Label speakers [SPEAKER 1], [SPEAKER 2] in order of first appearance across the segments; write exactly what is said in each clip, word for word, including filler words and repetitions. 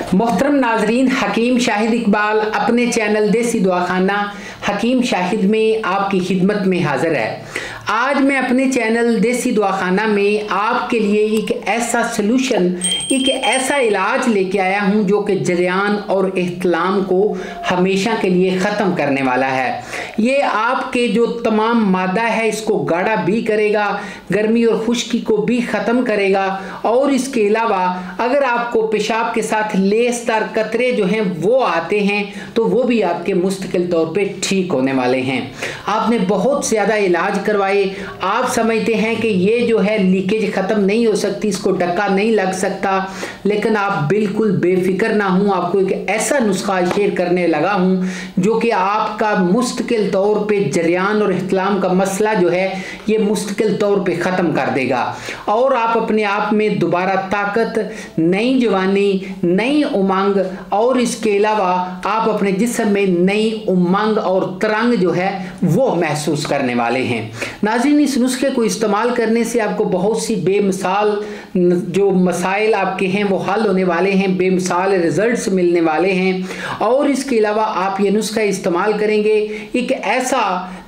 [SPEAKER 1] मोहतरम नाजरीन, हकीम शाहिद इकबाल अपने चैनल देसी दवाखाना हकीम शाहिद में आपकी खिदमत में हाजिर है। आज मैं अपने चैनल देसी दवाखाना में आपके लिए एक ऐसा सलूशन, एक ऐसा इलाज लेके आया हूं जो कि जरियान और एहतलाम को हमेशा के लिए ख़त्म करने वाला है। ये आपके जो तमाम मादा है इसको गाढ़ा भी करेगा, गर्मी और खुश्की को भी ख़त्म करेगा और इसके अलावा अगर आपको पेशाब के साथ लेसदार कतरे जो हैं वो आते हैं तो वो भी आपके मुस्तकिल तौर पे ठीक होने वाले हैं। आपने बहुत ज़्यादा इलाज करवाए, आप समझते हैं कि ये जो है लीकेज ख़त्म नहीं हो सकती, इसको डक्का नहीं लग सकता, लेकिन आप बिल्कुल बेफिक्र ना हूँ। आपको एक ऐसा नुस्खा शेयर करने लगा हूँ जो कि आपका मुस्तकिल तौर पे जरियान और इहतलाम का मसला जो है ये मुस्तकिल तौर पे ख़त्म कर देगा और आप अपने आप में दोबारा ताकत, नई जवानी, नई उमंग और इसके अलावा आप अपने जिस्म में नई उमंग और तरंग जो है वो महसूस करने वाले हैं। नाज़रीन, इस नुस्खे को इस्तेमाल करने से आपको बहुत सी बेमिसाल जो मसाइल आपके हैं वो हल होने वाले हैं, बेमिसाल रिजल्ट्स मिलने वाले हैं और इसके अलावा आप ये नुस्खा इस्तेमाल करेंगे, एक ऐसा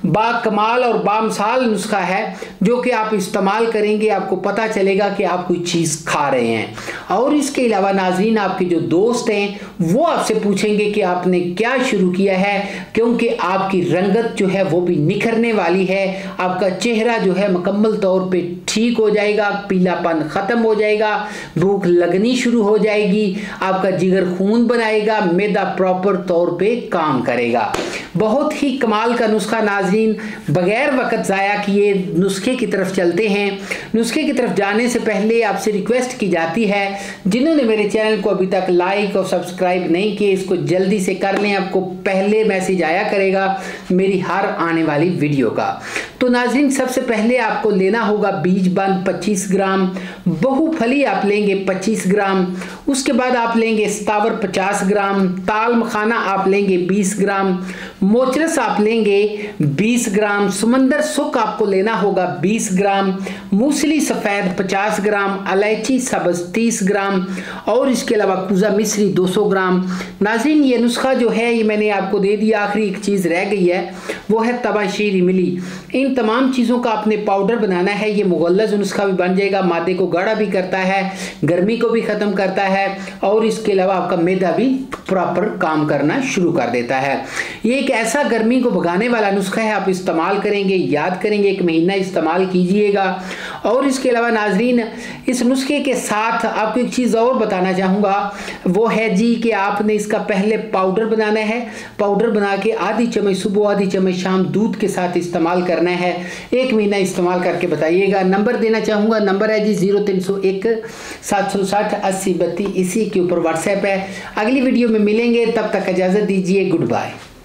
[SPEAKER 1] बाकमाल और बामिसाल नुस्खा है जो कि आप इस्तेमाल करेंगे आपको पता चलेगा कि आप कोई चीज़ खा रहे हैं। और इसके अलावा नाज़रीन, आपके जो दोस्त हैं वो आपसे पूछेंगे कि आपने क्या शुरू किया है, क्योंकि आपकी रंगत जो है वो भी निखरने वाली है, आपका चेहरा जो है मुकम्मल तौर पे ठीक हो जाएगा, पीलापन ख़त्म हो जाएगा, भूख लगनी शुरू हो जाएगी, आपका जिगर खून बनाएगा, मैदा प्रॉपर तौर पे काम करेगा। बहुत ही कमाल का नुस्खा नाज़रीन, बगैर वक्त ज़ाया किए नुस्खे की तरफ चलते हैं। नुस्खे की तरफ जाने से पहले आपसे रिक्वेस्ट की जाती है, जिन्होंने मेरे चैनल को अभी तक लाइक और सब्सक्राइब नहीं किए इसको जल्दी से कर लें, आपको पहले मैसेज आया करेगा मेरी हर आने वाली वीडियो का। तो नाज़रीन, सबसे पहले आपको लेना होगा बीज बंद पच्चीस ग्राम, बहुफली आप लेंगे पच्चीस ग्राम, उसके बाद आप लेंगे सतावर पचास ग्राम, ताल मखाना आप लेंगे बीस ग्राम, मोचरस आप लेंगे बीस ग्राम, समंदर सुख आपको लेना होगा बीस ग्राम, मूसली सफ़ेद पचास ग्राम, इलायची सब्ज़ तीस ग्राम और इसके अलावा कुजा मिश्री दो सौ ग्राम। नाज़रीन, ये नुस्खा जो है ये मैंने आपको दे दिया, आखिरी एक चीज़ रह गई है वो है तबाशीर इमली। इन तमाम चीज़ों का आपने पाउडर बनाना है, ये मुगल्लज़ नुस्खा भी बन जाएगा, मादे को गाढ़ा भी करता है, गर्मी को भी ख़त्म करता है और इसके अलावा आपका मैदा भी प्रॉपर काम करना शुरू कर देता है। ये एक ऐसा गर्मी को भगाने वाला नुस्खा है, आप इस्तेमाल करेंगे, याद करेंगे, एक महीना इस्तेमाल कीजिएगा। और इसके अलावा नाज़रीन, इस नुस्खे के साथ आपको एक चीज़ और बताना चाहूँगा, वो है जी कि आपने इसका पहले पाउडर बनाना है, पाउडर बना के आधी चम्मच सुबह आधी चम्मच शाम दूध के साथ इस्तेमाल करना है, एक महीना इस्तेमाल करके बताइएगा। नंबर देना चाहूँगा, नंबर है जी जीरो तीन सौ एक सात सौ साठ अस्सी बत्तीस, इसी के ऊपर व्हाट्सएप है। अगली वीडियो में मिलेंगे, तब तक इजाज़त दीजिए, गुड बाय।